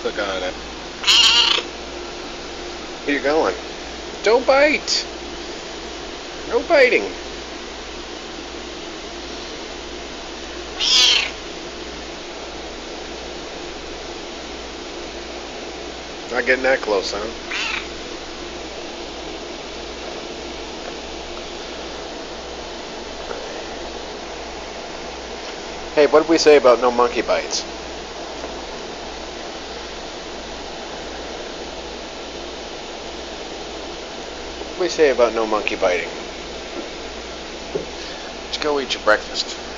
Click on it. Where you going? Don't bite! No biting! Not getting that close, huh? Hey, what did we say about no monkey bites? What did we say about no monkey biting? Let's go eat your breakfast.